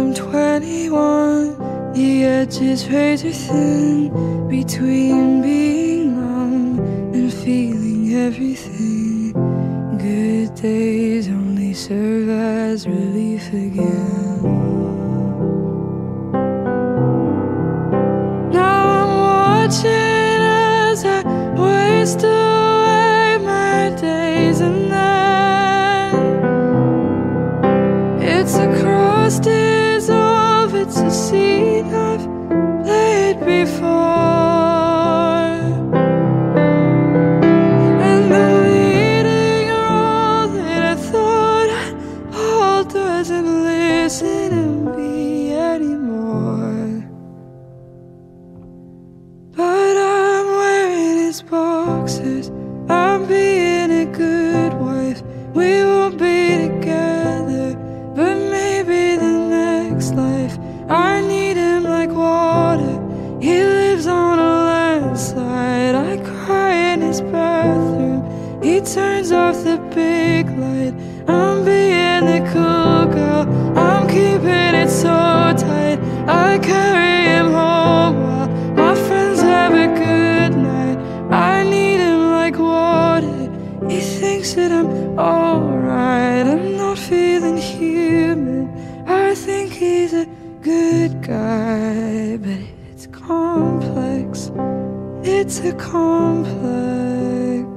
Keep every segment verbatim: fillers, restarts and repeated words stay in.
I'm twenty-one, the edge is razor thin between being numb and feeling everything. Good days only serve as relief again. Now I'm watching as I waste away my days, and then it's a cross dissolve, it's a scene I've played before, and the leading role that I thought I'd hold doesn't listen to me anymore. But I'm wearing his boxers, I'm being a good wife. We won't be together, but maybe the next life. I need him like water, he lives on a landslide. I cry in his bathroom, he turns off the big light. I'm being the cool girl, I'm keeping it so tight. I carry him home while my friends have a good night. I need him like water, he thinks that I'm alright. I'm not feeling human, I think he's a good guy, but it's complex, it's a complex.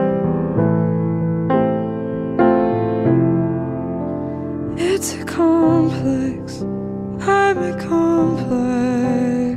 It's a complex, I'm a complex.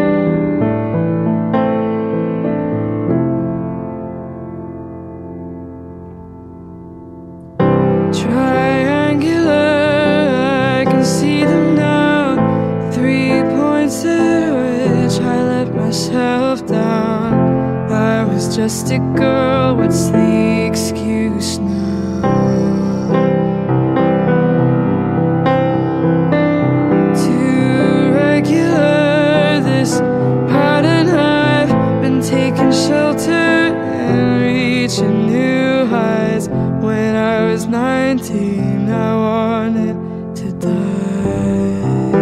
Triangular, I can see them now. Three points at which I let myself down. I was just a girl, what's the excuse now? Too regular, this pattern. I've been taking shelter and reaching new heights. When I was nineteen, I wanted to die.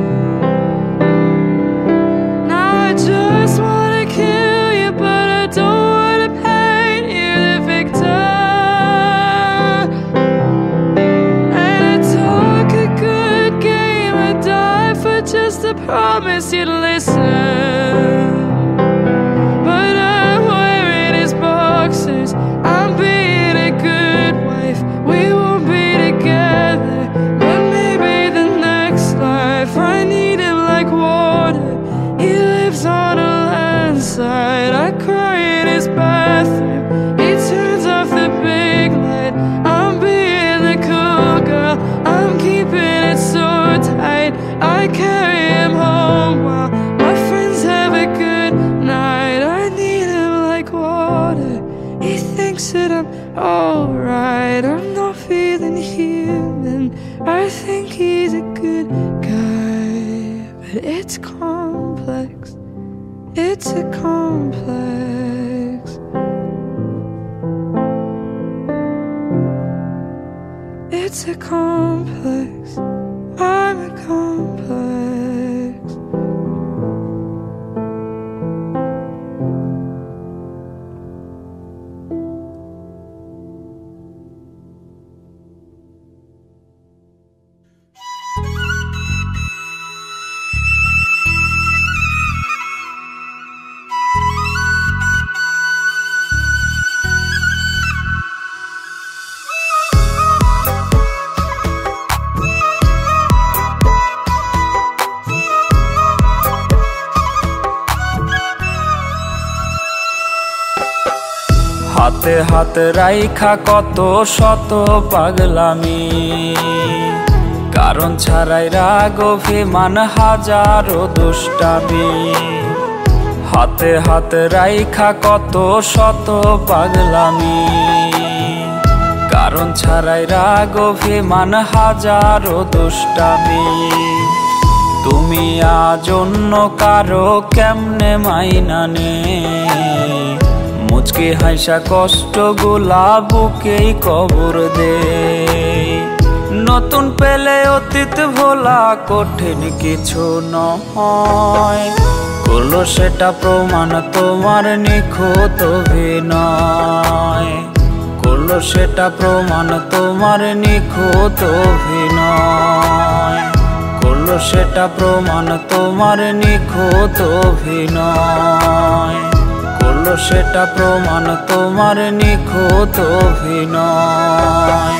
Now I just wanna kill you, but I don't wanna paint you the victim. And I talk a good game, I die for just the promise you'd listen. But I'm wearing his boxers, I'm being a good wife. We won't be together, but maybe the next life. I need him like water, he lives on a landslide. I cry in his bathroom, he turns off the big light. I'm being the cool girl, I'm keeping it so tight. I carry him home while my friends have a good night. I need him like water, he thinks that I'm alright. I'm not feeling human, I think he's a good guy, but it's complex, it's a complex. It's a complex, I'm a complex. হাতে হাত রাইখা কত শত পাগলামি, কারণ ছাড়াই রাগ অভিমান হাজারো দুষ্টামি। হাতে হাত রাইখা কত শত পাগলামি, কারণ ছাড়াই রাগ অভিমান হাজারো দুষ্টামি। তুমি আজ অন্য কারো কেমনে মাইনা নে, মুচকি হাসা কষ্ট গুলা বুকেই কবর দে। নতুন পেলে অতীত ভোলা কঠিন কিছু নয়, করলো সেটা প্রমাণ তোমার নিখুঁত অভিনয়, করলো সেটা প্রমাণ তোমার নিখুঁত অভিনয়, করলো সেটা প্রমাণ তোমার নিখুঁত অভিনয়, করলো সেটা প্রমাণ তোমার নিখুঁত অভিনয়।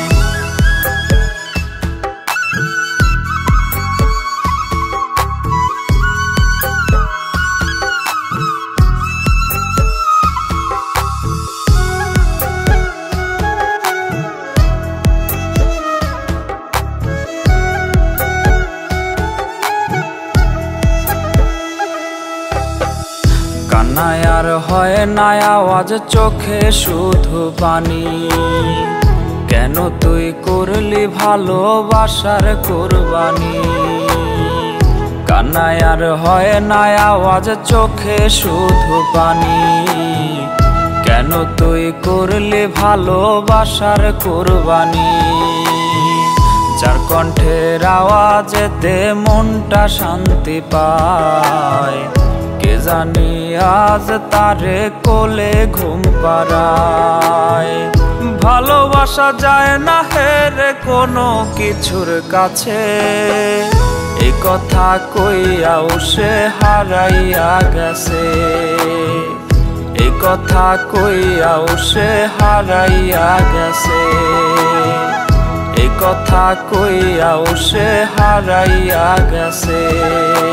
কান্নায় আর হয় না আওয়াজ, চোখে শুধু পানি, কেন তুই করলি ভালোবাসার কুরবানি। কান্নায় আর হয় না আওয়াজ, চোখে শুধু পানি, কেন তুই করলি ভালোবাসার কুরবানি। যার কণ্ঠের আওয়াজেতে মনটা শান্তি পায়, কে জানি আজ তারে কোলে ঘুম পাড়ায়। ভালোবাসা যায় না হেরে কোনো কিছুর কাছে, এই কথা কইয়াও সে হারাইয়া গেছে, এই কথা কইয়াও সে হারাইয়া গেছে, এই কথা কইয়াও সে হারাইয়া গেছে,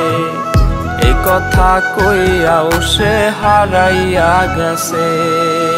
এই কথা কইয়াও সে হারাইয়া গেছে।